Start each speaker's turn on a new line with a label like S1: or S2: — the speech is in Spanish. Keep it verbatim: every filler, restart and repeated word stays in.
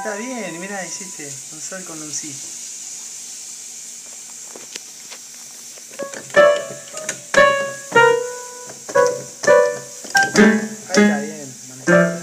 S1: está bien, mirá, hiciste un sol con un sí. Ahí está bien, manejado.